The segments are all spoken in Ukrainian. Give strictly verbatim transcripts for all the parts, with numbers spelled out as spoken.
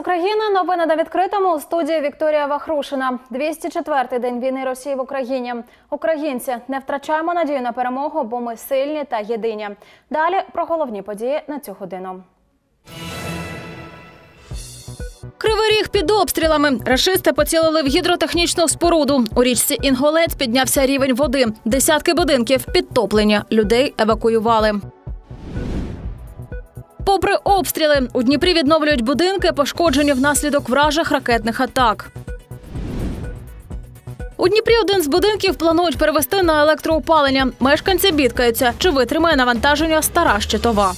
України. Новини на відкритому. У студії Вікторія Вахрушина. двісті четвертий день війни Росії в Україні. Українці, не втрачаємо надію на перемогу, бо ми сильні та єдині. Далі про головні події на цю годину. Кривий Ріг під обстрілами. Рашисти поцілили в гідротехнічну споруду. У річці Інгулець піднявся рівень води. Десятки будинків підтоплені. Людей евакуювали. Попри обстріли, у Дніпрі відновлюють будинки, пошкоджені внаслідок вражих ракетних атак. У Дніпрі один з будинків планують перевести на електроопалення. Мешканці бідкаються, чи витримає навантаження стара щитова.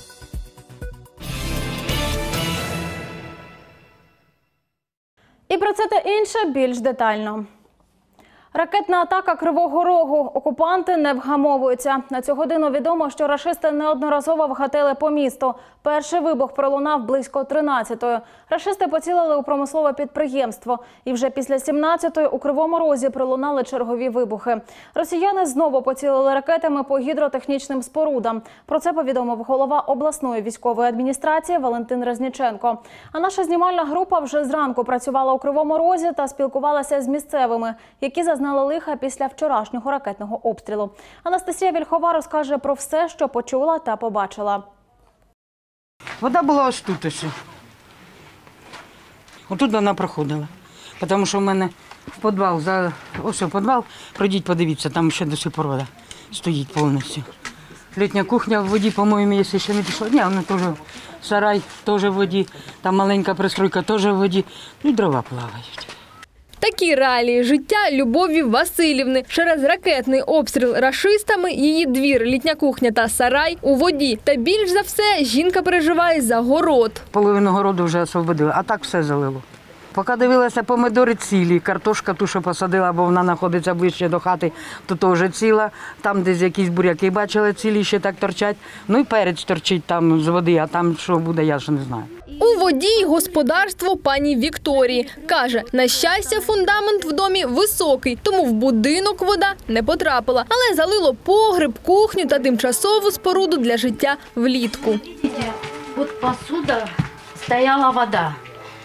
І про це та інше більш детально. Ракетна атака Кривого Рогу. Окупанти не вгамовуються. На цю годину відомо, що рашисти неодноразово вгатили по місту. Перший вибух пролунав близько тринадцятої. Рашисти поцілили у промислове підприємство. І вже після сімнадцятої у Кривому Розі пролунали чергові вибухи. Росіяни знову поцілили ракетами по гідротехнічним спорудам. Про це повідомив голова обласної військової адміністрації Валентин Резніченко. А наша знімальна група вже зранку працювала у Кривому Розі та спілкувалася з місцевими, які зазнали лиха після вчорашнього ракетного обстрілу. Анастасія Вільхова розкаже про все, що почула та побачила. Вода була ось тут ось. Отут вона проходила. Тому що в мене в підвал, за... ось в підвал, пройдіть, подивіться, там ще до сих пор вода стоїть повністю. Літня кухня в воді, по-моєму, якщо ще не пішла. Ні, вона теж сарай, теж в воді, там маленька пристройка теж в воді. Ну і дрова плавають. Такі реалії життя Любові Василівни. Через ракетний обстріл рашистами її двір, літня кухня та сарай у воді. Та більш за все жінка переживає за город. Половину городу вже освободили, а так все залило. Поки дивилася, помидори цілі, картошка ту, що посадила, бо вона знаходиться ближче до хати, то теж ціла. Там десь якісь буряки бачили, цілі ще так торчать. Ну і перець торчить там з води, а там що буде, я ж не знаю. У воді й господарство пані Вікторії. Каже, на щастя, фундамент в домі високий, тому в будинок вода не потрапила. Але залило погреб, кухню та тимчасову споруду для життя влітку. От посуда стояла вода.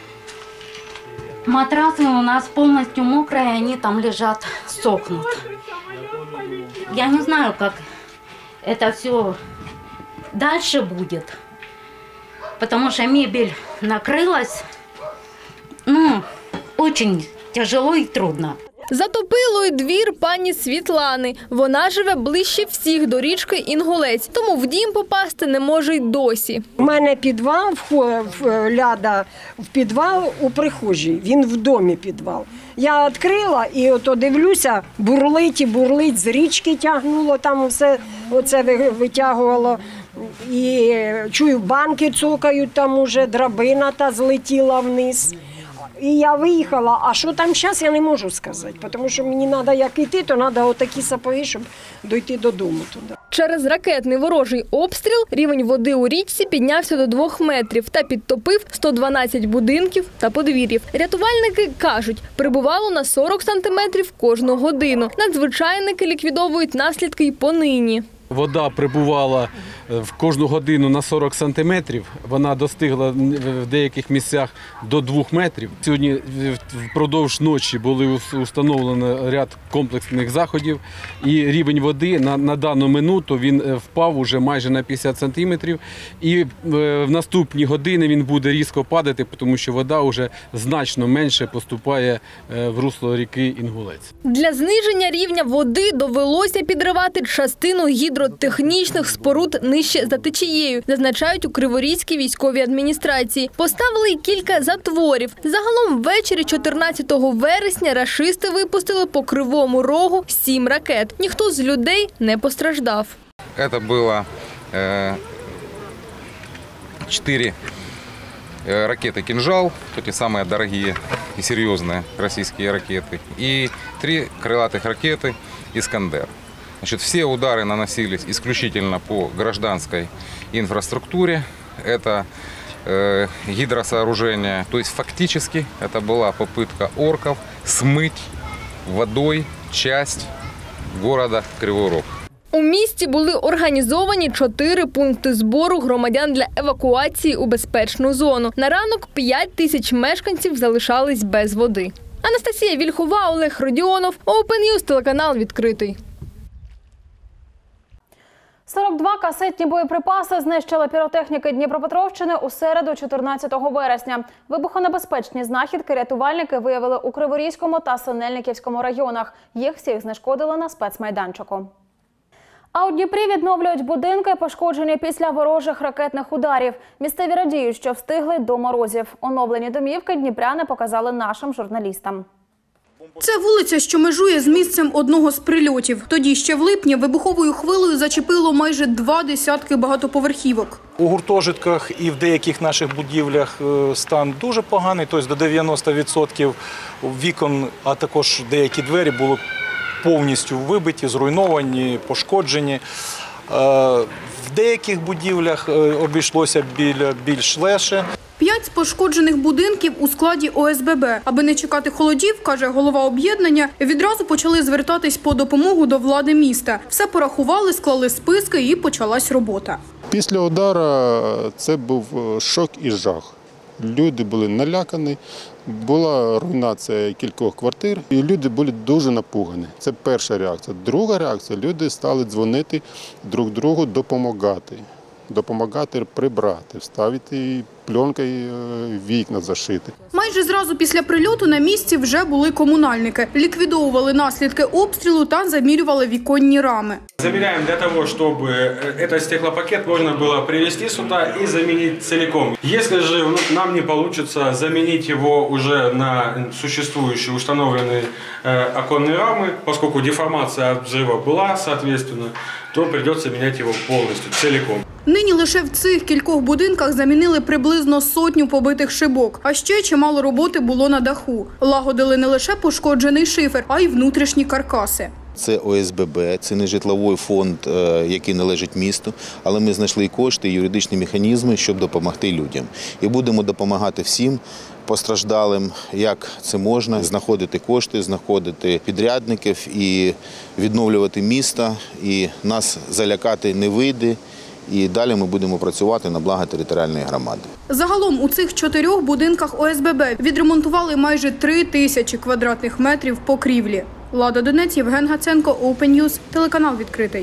Матрасы у нас полностью мокрые, они там лежат, сохнут. Я не знаю, как это все дальше будет, потому что мебель накрылась, ну, очень тяжело и трудно. Затопило й двір пані Світлани. Вона живе ближче всіх до річки Інгулець, тому в дім попасти не може й досі. У мене підвал, ляда в підвал у прихожій, він в домі підвал. Я відкрила і ото дивлюся, бурлить і бурлить, з річки тягнуло, там все оце витягувало. І чую, банки цокають, там уже драбина та злетіла вниз. І я виїхала, а що там зараз, я не можу сказати, тому що мені треба як йти, то треба отакі сапоги, щоб дойти додому туди. Через ракетний ворожий обстріл рівень води у річці піднявся до двох метрів та підтопив сто дванадцять будинків та подвір'їв. Рятувальники кажуть, прибувало на сорок сантиметрів кожну годину. Надзвичайники ліквідовують наслідки й понині. Вода прибувала в кожну годину на сорок сантиметрів. Вона достигла в деяких місцях до двох метрів. Сьогодні впродовж ночі були встановлені ряд комплексних заходів. І рівень води на, на дану минуту він впав уже майже на п'ятдесят сантиметрів. І в наступні години він буде різко падати, тому що вода вже значно менше поступає в русло ріки Інгулець. Для зниження рівня води довелося підривати частину гідротехнічних споруд нижче за течією, зазначають у Криворізькій військовій адміністрації. Поставили й кілька затворів. Загалом ввечері чотирнадцятого вересня рашисти випустили по Кривому Рогу сім ракет. Ніхто з людей не постраждав. Це було чотири ракеты «Кинжал», эти самые дорогие и серьезные российские ракеты, и три крылатых ракеты «Искандер». Значит, все удары наносились исключительно по гражданской инфраструктуре. Это э, гидросооружение. То есть фактически это была попытка орков смыть водой часть города Кривой Рог. У місті були організовані чотири пункти збору громадян для евакуації у безпечну зону. На ранок п'ять тисяч мешканців залишались без води. Анастасія Вільхова, Олег Родіонов, Open News, телеканал «Відкритий». сорок два касетні боєприпаси знищили піротехніки Дніпропетровщини у середу, чотирнадцятого вересня. Вибухонебезпечні знахідки рятувальники виявили у Криворізькому та Синельниківському районах. Їх всіх знешкодили на спецмайданчику. А у Дніпрі відновлюють будинки, пошкоджені після ворожих ракетних ударів. Місцеві радіють, що встигли до морозів. Оновлені домівки дніпряни показали нашим журналістам. Це вулиця, що межує з місцем одного з прильотів. Тоді ще в липні вибуховою хвилею зачепило майже два десятки багатоповерхівок. У гуртожитках і в деяких наших будівлях стан дуже поганий, тобто до дев'яноста відсотків вікон, а також деякі двері були повністю вибиті, зруйновані, пошкоджені. В деяких будівлях обійшлося більш легше. П'ять з пошкоджених будинків у складі О С Б Б. Аби не чекати холодів, каже голова об'єднання, відразу почали звертатись по допомогу до влади міста. Все порахували, склали списки і почалась робота. Після удару це був шок і жах. Люди були налякані, була руйнація кількох квартир, і люди були дуже напугані. Це перша реакція. Друга реакція – люди стали дзвонити друг другу, допомагати. Допомагати прибрати, вставити пленкою вікна, зашити. Майже зразу після прильоту на місці вже були комунальники. Ліквідовували наслідки обстрілу та замірювали віконні рами. Замеряем для того, чтобы этот стеклопакет можно было привезти сюда и заменить целиком. Если же нам не получится заменить его уже на существующие установленные оконные рамы, поскольку деформация от взрыва была, соответственно, то придется менять его полностью, целиком. Нині лише в цих кількох будинках замінили приблизно сотню побитих шибок. А ще чимало роботи було на даху. Лагодили не лише пошкоджений шифер, а й внутрішні каркаси. Це О С Б Б, це не житловий фонд, який належить місту, але ми знайшли кошти і юридичні механізми, щоб допомогти людям. І будемо допомагати всім постраждалим, як це можна, знаходити кошти, знаходити підрядників і відновлювати місто, і нас залякати не вийде. І далі ми будемо працювати на благо територіальної громади. Загалом у цих чотирьох будинках О С Б Б відремонтували майже три тисячі квадратних метрів покрівлі. Лада Донець, Євген Гаценко, Open News, телеканал «Відкритий».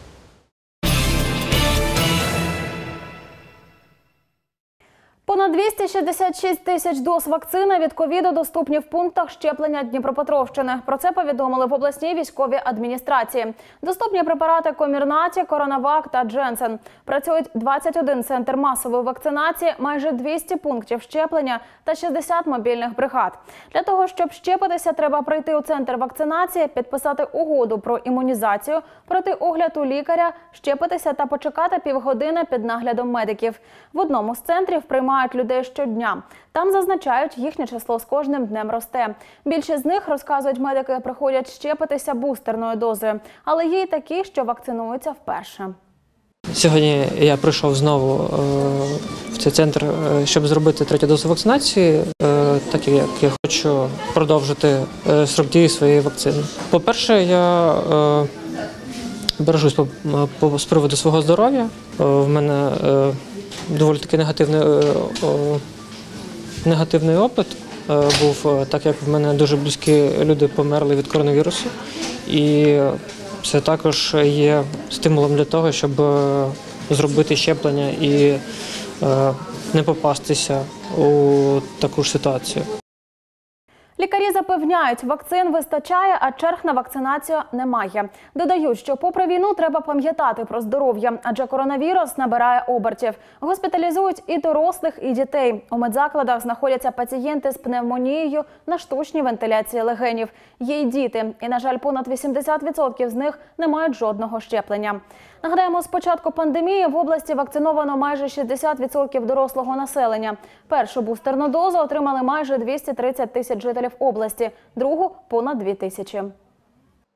Понад двісті шістдесят шість тисяч доз вакцини від ковіду доступні в пунктах щеплення Дніпропетровщини. Про це повідомили в обласній військовій адміністрації. Доступні препарати Комірнаті, Коронавак та Дженсен. Працюють двадцять один центр масової вакцинації, майже двісті пунктів щеплення та шістдесят мобільних бригад. Для того, щоб щепитися, треба прийти у центр вакцинації, підписати угоду про імунізацію, пройти огляд у лікаря, щепитися та почекати півгодини під наглядом медиків. В одному з центрів приймають людей щодня. Там зазначають, їхнє число з кожним днем росте. Більшість з них, розказують медики, приходять щепитися бустерною дозою. Але є й такі, що вакцинуються вперше. Сьогодні я прийшов знову в цей центр, щоб зробити третю дозу вакцинації, так як я хочу продовжити срок дії своєї вакцини. По-перше, я бережусь з приводу свого здоров'я. В мене доволі таки негативний, негативний опит був, так як в мене дуже близькі люди померли від коронавірусу. І це також є стимулом для того, щоб зробити щеплення і не попастися у таку ж ситуацію. Лікарі запевняють, вакцин вистачає, а черг на вакцинацію немає. Додають, що попри війну треба пам'ятати про здоров'я, адже коронавірус набирає обертів. Госпіталізують і дорослих, і дітей. У медзакладах знаходяться пацієнти з пневмонією на штучній вентиляції легенів. Є й діти, і, на жаль, понад вісімдесят відсотків з них не мають жодного щеплення. Нагадаємо, з початку пандемії в області вакциновано майже шістдесят відсотків дорослого населення. Першу бустерну дозу отримали майже двісті тридцять тисяч жителів області, другу – понад дві тисячі.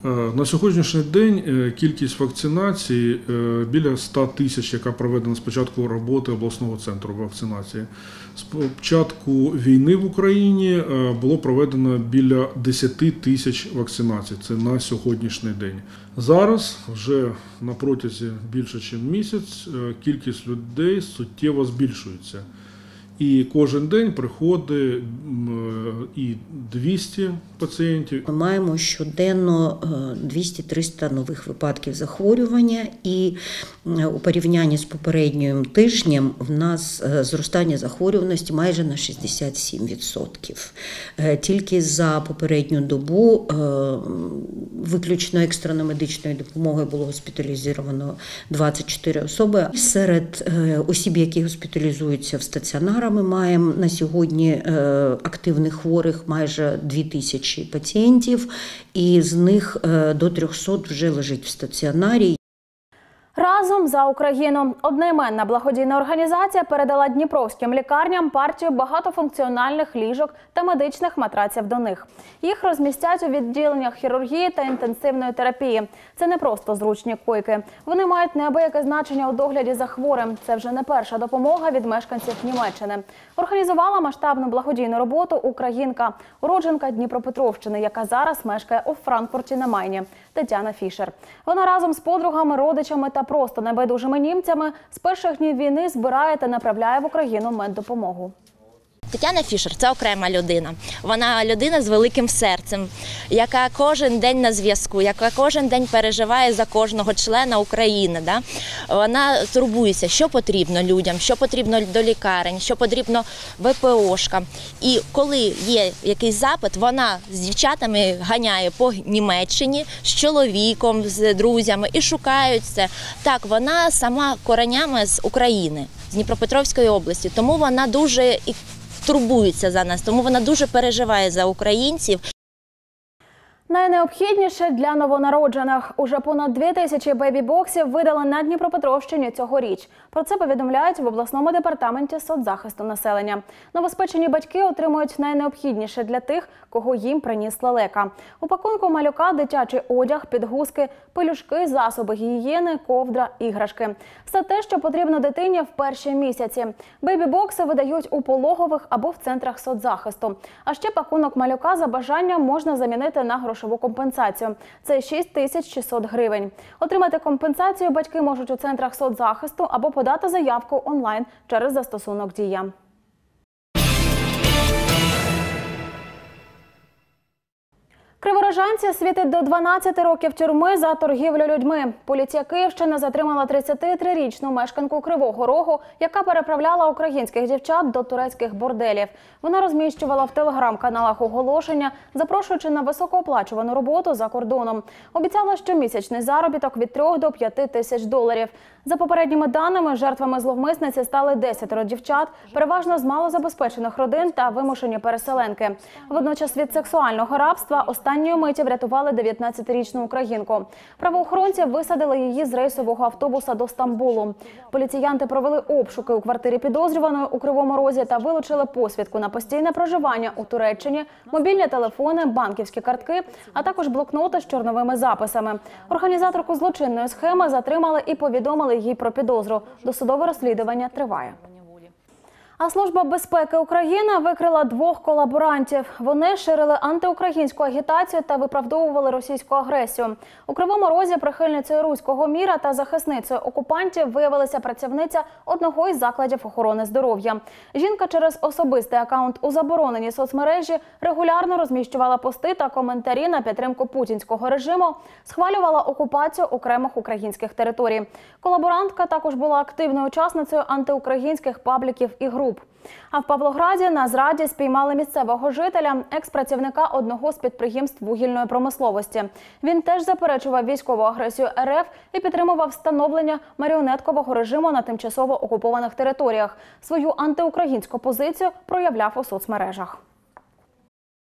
На сьогоднішній день кількість вакцинацій біля ста тисяч, яка проведена з початку роботи обласного центру вакцинації. З початку війни в Україні було проведено біля десяти тисяч вакцинацій. Це на сьогоднішній день. Зараз, вже на протязі більше ніж місяць, кількість людей суттєво збільшується. І кожен день приходить і двісті пацієнтів. Ми маємо щоденно двісті-триста нових випадків захворювання, і у порівнянні з попереднім тижнем в нас зростання захворюваності майже на шістдесят сім відсотків. Тільки за попередню добу виключно екстреною медичною допомогою було госпіталізовано двадцять чотири особи. Серед осіб, які госпіталізуються в стаціонарах, ми маємо на сьогодні активних хворих майже дві тисячі пацієнтів, і з них до трьохсот вже лежить в стаціонарі. Разом за Україну. Одноіменна благодійна організація передала дніпровським лікарням партію багатофункціональних ліжок та медичних матраців до них. Їх розмістять у відділеннях хірургії та інтенсивної терапії. Це не просто зручні койки. Вони мають неабияке значення у догляді за хворим. Це вже не перша допомога від мешканців Німеччини. Організувала масштабну благодійну роботу українка, уродженка Дніпропетровщини, яка зараз мешкає у Франкфурті на Майні, Тетяна Фішер. Вона разом з подругами, родичами та просто небайдужими німцями з перших днів війни збирає та направляє в Україну меддопомогу. Тетяна Фішер – це окрема людина. Вона людина з великим серцем, яка кожен день на зв'язку, яка кожен день переживає за кожного члена України. Да? Вона турбується, що потрібно людям, що потрібно до лікарень, що потрібно ВПОшкам. І коли є якийсь запит, вона з дівчатами ганяє по Німеччині, з чоловіком, з друзями і шукають це. Так, вона сама коренями з України, з Дніпропетровської області, тому вона дуже і турбується за нас, тому вона дуже переживає за українців. Найнеобхідніше для новонароджених. Уже понад дві тисячі бейбі-боксів видали на Дніпропетровщині цьогоріч. Про це повідомляють в обласному департаменті соцзахисту населення. Новоспечені батьки отримують найнеобхідніше для тих, кого їм приніс лелека. У пакунку малюка дитячий одяг, підгузки, пелюшки, засоби гігієни, ковдра, іграшки. Все те, що потрібно дитині в перші місяці. Бейбі-бокси видають у пологових або в центрах соцзахисту. А ще пакунок малюка за бажанням можна замінити на грошову компенсацію. Це шість тисяч шістсот гривень. Отримати компенсацію батьки можуть у центрах соцзахисту або подати заявку онлайн через застосунок «Дія». Криворожанці світить до дванадцяти років тюрми за торгівлю людьми. Поліція Київщини затримала тридцятитрирічну мешканку Кривого Рогу, яка переправляла українських дівчат до турецьких борделів. Вона розміщувала в телеграм-каналах оголошення, запрошуючи на високооплачувану роботу за кордоном. Обіцяла щомісячний заробіток від трьох до п'яти тисяч доларів. За попередніми даними, жертвами зловмисниці стали десятеро дівчат, переважно з малозабезпечених родин та вимушені переселенки. Водночас від сексуального рабства останньої миті врятували дев'ятнадцятирічну українку. Правоохоронці висадили її з рейсового автобуса до Стамбулу. Поліціянти провели обшуки у квартирі підозрюваної у Кривому Розі та вилучили посвідку на постійне проживання у Туреччині, мобільні телефони, банківські картки, а також блокноти з чорновими записами. Організаторку злочинної схеми затримали і повідомили їй про підозру. Досудове розслідування триває. А Служба безпеки України викрила двох колаборантів. Вони ширили антиукраїнську агітацію та виправдовували російську агресію. У Кривому Розі прихильницею руського міра та захисницею окупантів виявилася працівниця одного із закладів охорони здоров'я. Жінка через особистий акаунт у забороненій соцмережі регулярно розміщувала пости та коментарі на підтримку путінського режиму, схвалювала окупацію окремих українських територій. Колаборантка також була активною учасницею антиукраїнських пабліків і груп. А в Павлограді на зраді спіймали місцевого жителя, екс-працівника одного з підприємств вугільної промисловості. Він теж заперечував військову агресію РФ і підтримував встановлення маріонеткового режиму на тимчасово окупованих територіях. Свою антиукраїнську позицію проявляв у соцмережах.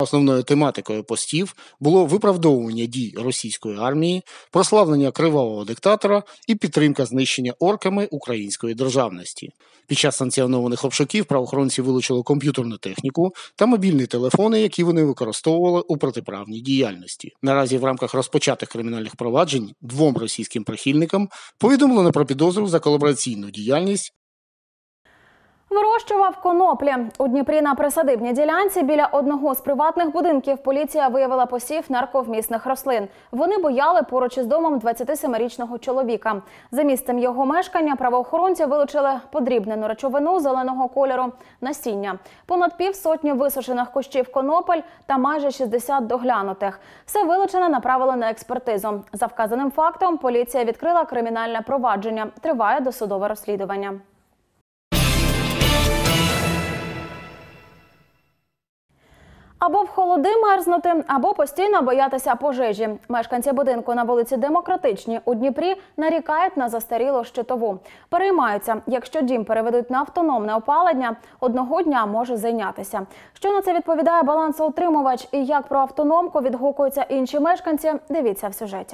Основною тематикою постів було виправдовування дій російської армії, прославлення кривавого диктатора і підтримка знищення орками української державності. Під час санкціонованих обшуків правоохоронці вилучили комп'ютерну техніку та мобільні телефони, які вони використовували у протиправній діяльності. Наразі в рамках розпочатих кримінальних проваджень двом російським прихильникам повідомлено про підозру за колабораційну діяльність. Вирощував коноплі. У Дніпрі на присадибній ділянці біля одного з приватних будинків поліція виявила посів нарковмісних рослин. Вони буяли поруч із домом двадцятисемирічного чоловіка. За місцем його мешкання правоохоронці вилучили подрібнену речовину зеленого кольору – насіння. Понад півсотні висушених кущів конопель та майже шістдесят доглянутих. Все вилучене направили на експертизу. За вказаним фактом поліція відкрила кримінальне провадження. Триває досудове розслідування. Або в холоди мерзнути, або постійно боятися пожежі. Мешканці будинку на вулиці Демократичній у Дніпрі нарікають на застарілу щитову. Переймаються, якщо дім переведуть на автономне опалення, одного дня може зайнятися. Що на це відповідає балансоутримувач і як про автономку відгукуються інші мешканці, дивіться в сюжеті.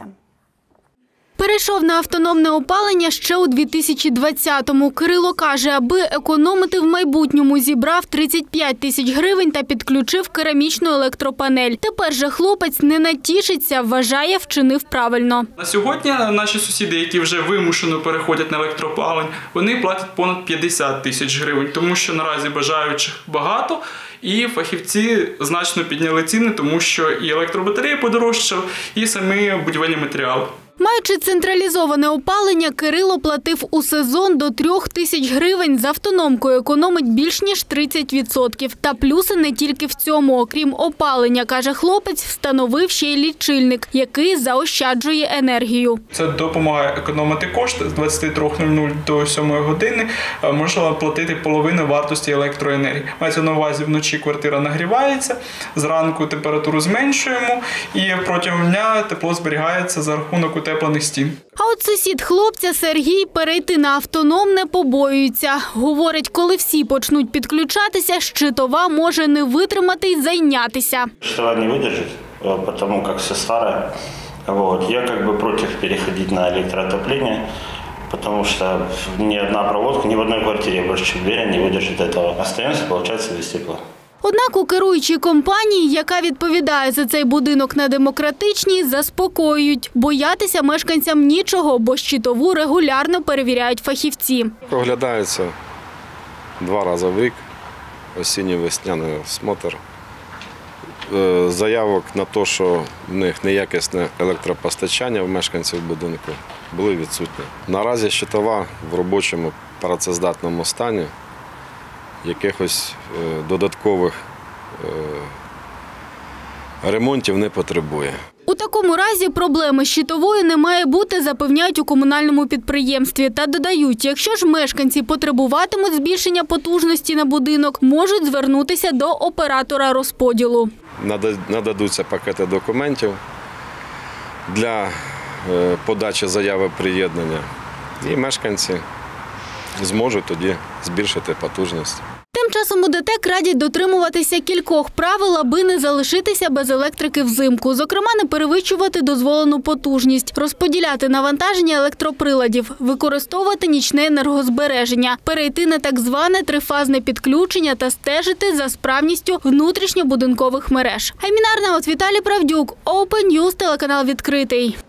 Перейшов на автономне опалення ще у дві тисячі двадцятому. Кирило каже, аби економити в майбутньому, зібрав тридцять п'ять тисяч гривень та підключив керамічну електропанель. Тепер же хлопець не натішиться, вважає, вчинив правильно. На сьогодні наші сусіди, які вже вимушено переходять на електроопалення, вони платять понад п'ятдесят тисяч гривень, тому що наразі бажаючих багато. І фахівці значно підняли ціни, тому що і електробатареї подорожчав, і самі будівельні матеріали. Маючи централізоване опалення, Кирило платив у сезон до трьох тисяч гривень. З автономкою економить більш ніж тридцять відсотків. Та плюси не тільки в цьому. Окрім опалення, каже хлопець, встановив ще й лічильник, який заощаджує енергію. Це допомагає економити кошти. З двадцяти трьох нуль нуль до сьомої години можна платити половину вартості електроенергії. Мається на увазі, вночі квартира нагрівається, зранку температуру зменшуємо і протягом дня тепло зберігається за рахунок утеплених стін. А от сусід хлопця Сергій перейти на автономне побоюється. Говорить, коли всі почнуть підключатися, щитова може не витримати й зайнятися. Щитова не витримає, тому як все старе. Вот. Я как бы против переходить на электроотопление, потому что ни одна проводка, ни в одной квартире, я больше чем уверен, не выдержит этого. Остаемся, получается, без тепла. Однак у керуючій компанії, яка відповідає за цей будинок на Демократичній, заспокоюють. Боятися мешканцям нічого, бо щитову регулярно перевіряють фахівці. Проглядається два рази в рік, осінньо-весняний осмотр. Заявок на те, що в них неякісне електропостачання в мешканців будинку, були відсутні. Наразі щитова в робочому працездатному стані. Якихось додаткових ремонтів не потребує. У такому разі проблеми з щитовою не має бути, запевняють у комунальному підприємстві. Та додають, якщо ж мешканці потребуватимуть збільшення потужності на будинок, можуть звернутися до оператора розподілу. Нададуться пакети документів для подачі заяви приєднання і мешканці зможуть тоді збільшити потужність. Тим часом у ДТЕК радять дотримуватися кількох правил, аби не залишитися без електрики взимку. Зокрема, не перевищувати дозволену потужність, розподіляти навантаження електроприладів, використовувати нічне енергозбереження, перейти на так зване трифазне підключення та стежити за справністю внутрішньобудинкових мереж. Айміна Арнаут, Віталій Правдюк, Open News, телеканал «Відкритий».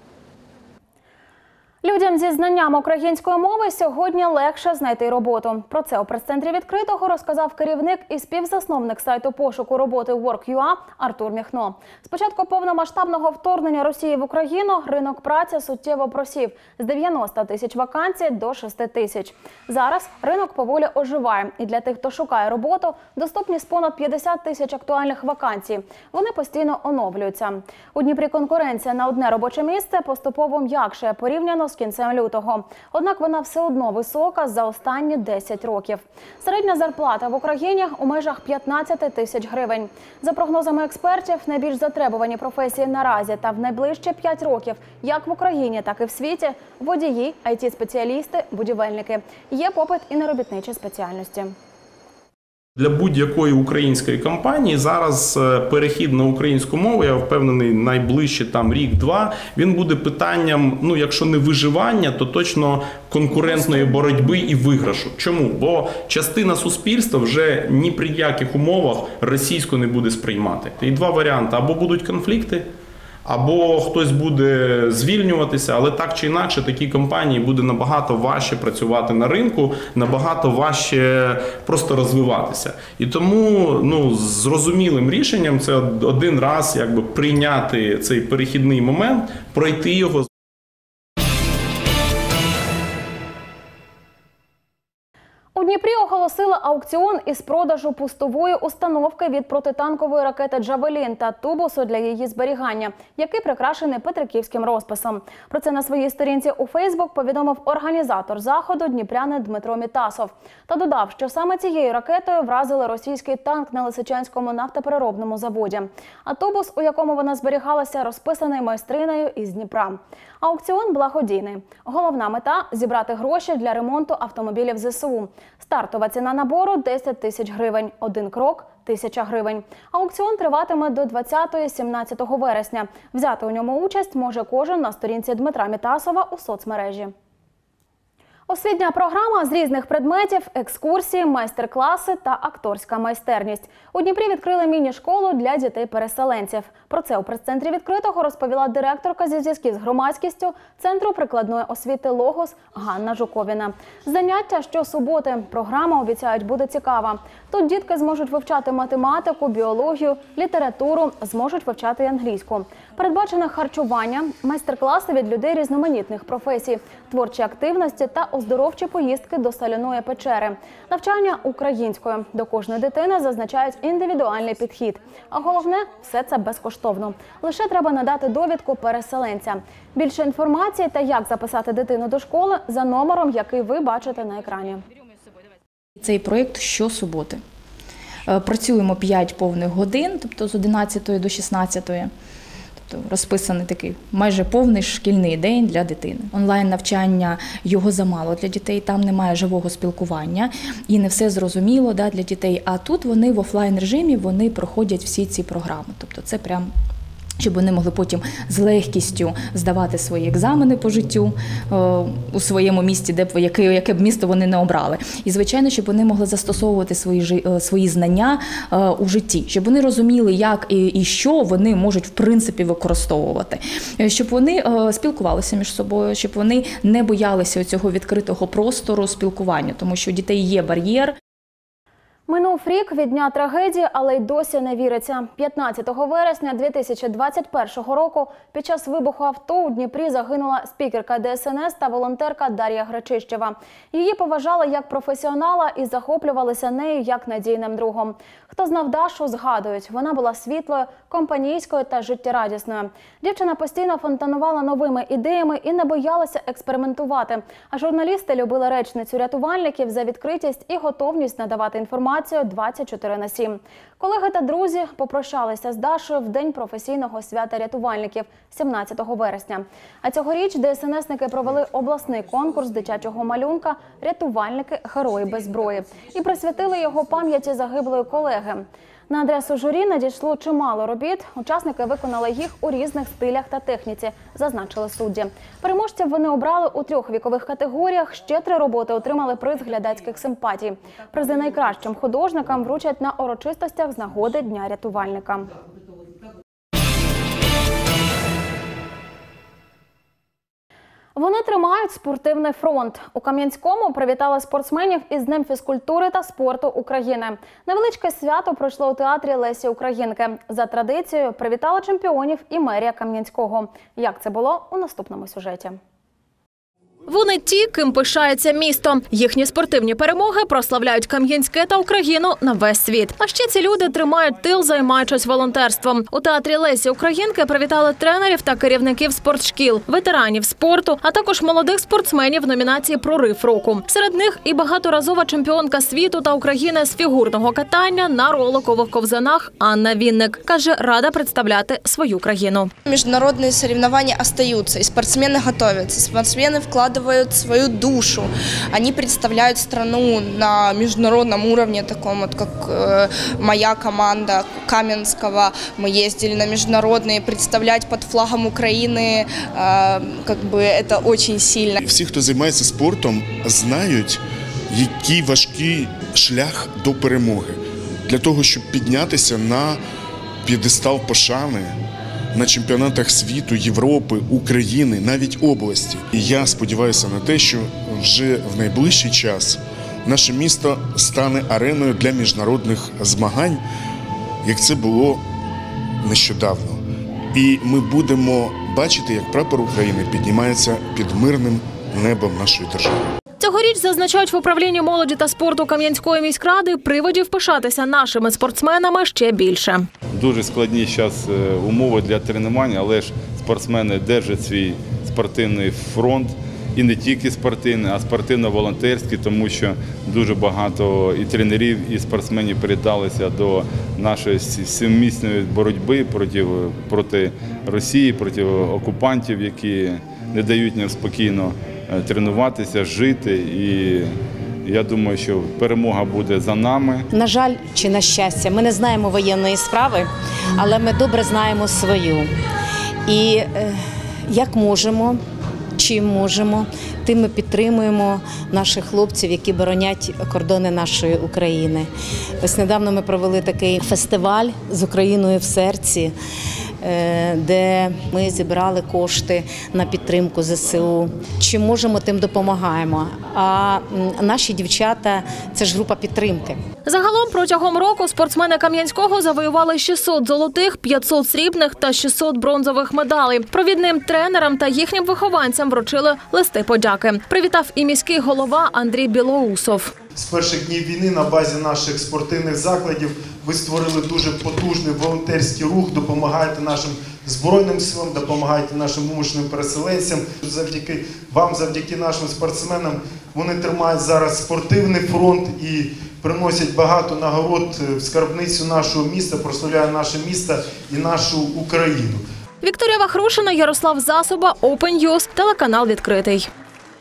Людям зі знанням української мови сьогодні легше знайти роботу. Про це у прес-центрі «Відкритого» розказав керівник і співзасновник сайту пошуку роботи Work точка ю а Артур Міхно. З початку повномасштабного вторгнення Росії в Україну ринок праці суттєво просів – з дев'яноста тисяч вакансій до шести тисяч. Зараз ринок поволі оживає. І для тих, хто шукає роботу, доступність понад п'ятдесят тисяч актуальних вакансій. Вони постійно оновлюються. У Дніпрі конкуренція на одне робоче місце поступово м'якшає порівняно з кінцем лютого. Однак вона все одно висока за останні десять років. Середня зарплата в Україні у межах п'ятнадцять тисяч гривень. За прогнозами експертів, найбільш затребувані професії наразі та в найближчі п'ять років, як в Україні, так і в світі – водії, ай ті-спеціалісти, будівельники. Є попит і на робітничі спеціальності. Для будь-якої української компанії зараз перехід на українську мову, я впевнений, найближче там рік-два, він буде питанням, ну якщо не виживання, то точно конкурентної боротьби і виграшу. Чому? Бо частина суспільства вже ні при яких умовах російську не буде сприймати. І два варіанти: або будуть конфлікти, або хтось буде звільнюватися, але так чи інакше такій компанії буде набагато важче працювати на ринку, набагато важче просто розвиватися. І тому ну, зрозумілим рішенням це один раз якби прийняти цей перехідний момент, пройти його. У Дніпрі оголосили аукціон із продажу пустової установки від протитанкової ракети «Джавелін» та тубусу для її зберігання, який прикрашений петриківським розписом. Про це на своїй сторінці у Фейсбук повідомив організатор заходу дніпрянин Дмитро Мітасов. Та додав, що саме цією ракетою вразили російський танк на Лисичанському нафтопереробному заводі. А тубус, у якому вона зберігалася, розписаний майстринею із Дніпра. Аукціон благодійний. Головна мета – зібрати гроші для ремонту автомобілів ЗСУ. Стартова ціна набору – десять тисяч гривень. Один крок – тисяча гривень. Аукціон триватиме до двадцятого-сімнадцятого вересня. Взяти у ньому участь може кожен на сторінці Дмитра Мітасова у соцмережі. Освітня програма з різних предметів, екскурсії, майстер-класи та акторська майстерність. У Дніпрі відкрили міні-школу для дітей-переселенців. Про це у прес-центрі відкритого розповіла директорка зі зв'язків з громадськістю Центру прикладної освіти «Логос» Ганна Жуковіна. Заняття щосуботи. Програма, обіцяють, буде цікава. Тут дітки зможуть вивчати математику, біологію, літературу, зможуть вивчати англійську. Передбачене харчування, майстер-класи від людей різноманітних професій, творчі активності та оздоровчі поїздки до соляної печери. Навчання українською. До кожної дитини зазначають індивідуальний підхід. А головне – все це безкоштовно. Лише треба надати довідку переселенця. Більше інформації та як записати дитину до школи за номером, який ви бачите на екрані. Цей проєкт щосуботи. Працюємо п'ять повних годин, тобто з одинадцятої до шістнадцятої. Тобто розписаний такий майже повний шкільний день для дитини. Онлайн-навчання його замало для дітей, там немає живого спілкування і не все зрозуміло да, для дітей. А тут вони в офлайн-режимі вони проходять всі ці програми. Тобто це прям, щоб вони могли потім з легкістю здавати свої екзамени по життю е, у своєму місті, де б, яке, яке б місто вони не обрали. І, звичайно, щоб вони могли застосовувати свої, е, свої знання е, у житті, щоб вони розуміли, як і, і що вони можуть, в принципі, використовувати. Щоб вони е, спілкувалися між собою, щоб вони не боялися цього відкритого простору спілкування, тому що у дітей є бар'єр. Минув рік від дня трагедії, але й досі не віриться. п'ятнадцятого вересня дві тисячі двадцять першого року під час вибуху авто у Дніпрі загинула спікерка Де Ес Ен Ес та волонтерка Дар'я Гречищева. Її поважали як професіонала і захоплювалися нею як надійним другом. Хто знав Дашу, згадують. Вона була світлою, компанійською та життєрадісною. Дівчина постійно фонтанувала новими ідеями і не боялася експериментувати. А журналісти любили речницю рятувальників за відкритість і готовність надавати інформацію двадцять чотири на сім. Колеги та друзі попрощалися з Дашою в день професійного свята рятувальників сімнадцятого вересня. А цьогоріч Де Ес Ен Есники провели обласний конкурс дитячого малюнка «Рятувальники. Герої без зброї» і присвятили його пам'яті загиблої колеги. На адресу журі надійшло чимало робіт. Учасники виконали їх у різних стилях та техніці, зазначили судді. Переможців вони обрали у трьох вікових категоріях. Ще три роботи отримали приз глядацьких симпатій. Призи найкращим художникам вручать на урочистостях з нагоди Дня рятувальника. Вони тримають спортивний фронт. У Кам'янському привітали спортсменів із Днем фізкультури та спорту України. Невеличке свято пройшло у театрі Лесі Українки. За традицією привітала чемпіонів і мерія Кам'янського. Як це було у наступному сюжеті. Вони ті, ким пишається місто. Їхні спортивні перемоги прославляють Кам'янське та Україну на весь світ. А ще ці люди тримають тил, займаючись волонтерством. У театрі Лесі Українки привітали тренерів та керівників спортшкіл, ветеранів спорту, а також молодих спортсменів в номінації «Прорив року». Серед них і багаторазова чемпіонка світу та України з фігурного катання на роликових ковзанах Анна Вінник. Каже, рада представляти свою країну. Міжнародні соревнования остаються, і спортсмени готуються, спортсмени вкладають вкладывают свою душу. Они представляют страну на международном уровне, таком вот, как э, моя команда Каменского. Мы ездили на международные, представлять под флагом Украины, э, как бы это очень сильно. Всі, хто займається спортом, знають, який важкий шлях до перемоги. Для того, щоб піднятися на п'єдестал пошани на чемпіонатах світу, Європи, України, навіть області. І я сподіваюся на те, що вже в найближчий час наше місто стане ареною для міжнародних змагань, як це було нещодавно. І ми будемо бачити, як прапор України піднімається під мирним небом нашої держави. Цьогоріч, зазначають в управлінні молоді та спорту Кам'янської міськради, приводів пишатися нашими спортсменами ще більше. Дуже складні зараз умови для тренувань, але ж спортсмени держать свій спортивний фронт. І не тільки спортивний, а спортивно-волонтерський, тому що дуже багато і тренерів, і спортсменів передалися до нашої сумісної боротьби проти, проти Росії, проти окупантів, які не дають нам спокійно тренуватися, жити. І я думаю, що перемога буде за нами. На жаль, чи на щастя, ми не знаємо воєнної справи, але ми добре знаємо свою. І е, як можемо, чим можемо, тим ми підтримуємо наших хлопців, які боронять кордони нашої України. Ось недавно ми провели такий фестиваль з Україною в серці, де ми зібрали кошти на підтримку ЗСУ. Чим можемо, тим допомагаємо. А наші дівчата – це ж група підтримки. Загалом протягом року спортсмени Кам'янського завоювали шістсот золотих, п'ятсот срібних та шістсот бронзових медалей. Провідним тренерам та їхнім вихованцям вручили листи подяки. Привітав і міський голова Андрій Білоусов. З перших днів війни на базі наших спортивних закладів ви створили дуже потужний волонтерський рух, допомагаєте нашим Збройним силам, допомагаєте нашим вимушеним переселенцям. Завдяки вам, завдяки нашим спортсменам, вони тримають зараз спортивний фронт і приносять багато нагород в скарбницю нашого міста, прославляють наше місто і нашу Україну. Вікторія Вахрушина, Ярослав Засоба, Open News, телеканал «Відкритий».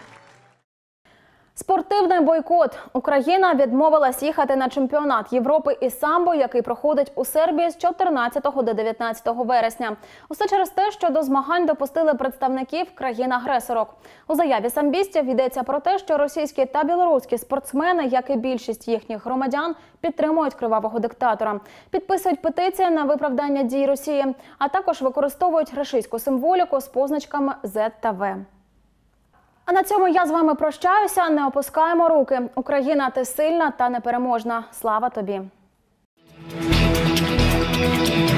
Спортивний бойкот. Україна відмовилась їхати на чемпіонат Європи із самбо, який проходить у Сербії з чотирнадцятого до дев'ятнадцятого вересня. Усе через те, що до змагань допустили представників країн-агресорок. У заяві самбістів йдеться про те, що російські та білоруські спортсмени, як і більшість їхніх громадян, підтримують кривавого диктатора. Підписують петиції на виправдання дій Росії, а також використовують рашистську символіку з позначками зет та ве. А на цьому я з вами прощаюся. Не опускаємо руки. Україна, ти сильна та непереможна. Слава тобі!